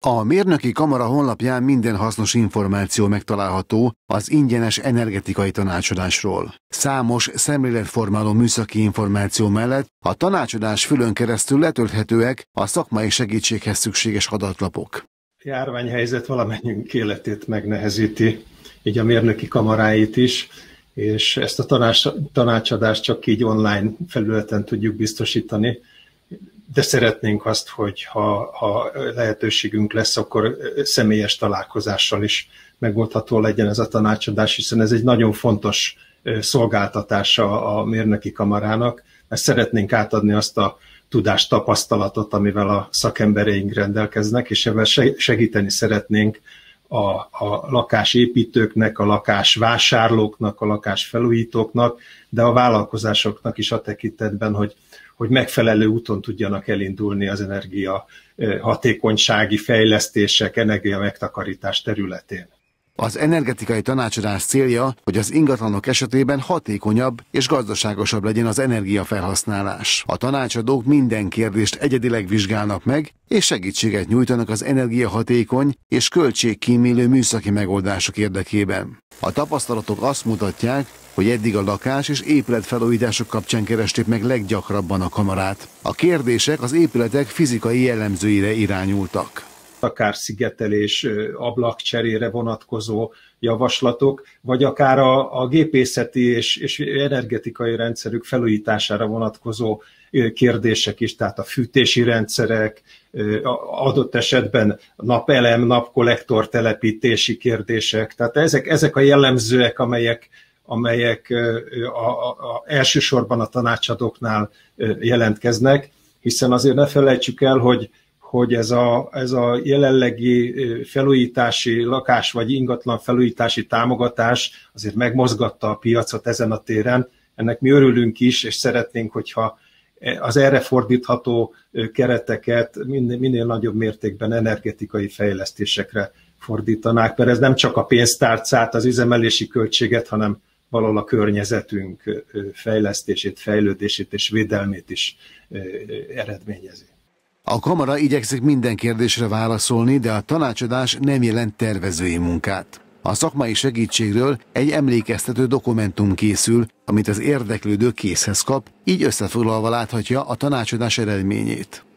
A Mérnöki Kamara honlapján minden hasznos információ megtalálható az ingyenes energetikai tanácsadásról. Számos szemléletformáló műszaki információ mellett a tanácsadás fülön keresztül letölthetőek a szakmai segítséghez szükséges adatlapok. A járványhelyzet valamennyünk életét megnehezíti, így a Mérnöki Kamaráit is, és ezt a tanácsadást csak így online felületen tudjuk biztosítani. De szeretnénk azt, hogy ha lehetőségünk lesz, akkor személyes találkozással is megoldható legyen ez a tanácsadás, hiszen ez egy nagyon fontos szolgáltatása a Mérnöki Kamarának, mert szeretnénk átadni azt a tudást, tapasztalatot, amivel a szakembereink rendelkeznek, és ebben segíteni szeretnénk a lakásépítőknek, a lakásvásárlóknak, a lakásfelújítóknak, de a vállalkozásoknak is a tekintetben, hogy megfelelő úton tudjanak elindulni az energia hatékonysági fejlesztések, energia megtakarítás területén. Az energetikai tanácsadás célja, hogy az ingatlanok esetében hatékonyabb és gazdaságosabb legyen az energiafelhasználás. A tanácsadók minden kérdést egyedileg vizsgálnak meg, és segítséget nyújtanak az energiahatékony és költségkímélő műszaki megoldások érdekében. A tapasztalatok azt mutatják, hogy eddig a lakás- és épületfelújítások kapcsán keresték meg leggyakrabban a kamarát. A kérdések az épületek fizikai jellemzőire irányultak. Akár szigetelés, ablakcserére vonatkozó javaslatok, vagy akár a gépészeti és energetikai rendszerük felújítására vonatkozó kérdések is, tehát a fűtési rendszerek, adott esetben napelem, napkollektor telepítési kérdések. Tehát ezek a jellemzőek, amelyek elsősorban a tanácsadóknál jelentkeznek, hiszen azért ne felejtsük el, hogy ez a jelenlegi felújítási, lakás vagy ingatlan felújítási támogatás azért megmozgatta a piacot ezen a téren. Ennek mi örülünk is, és szeretnénk, hogyha az erre fordítható kereteket minél nagyobb mértékben energetikai fejlesztésekre fordítanák, mert ez nem csak a pénztárcát, az üzemelési költséget, hanem valahol a környezetünk fejlesztését, fejlődését és védelmét is eredményezi. A kamara igyekszik minden kérdésre válaszolni, de a tanácsadás nem jelent tervezői munkát. A szakmai segítségről egy emlékeztető dokumentum készül, amit az érdeklődő készhez kap, így összefoglalva láthatja a tanácsadás eredményét.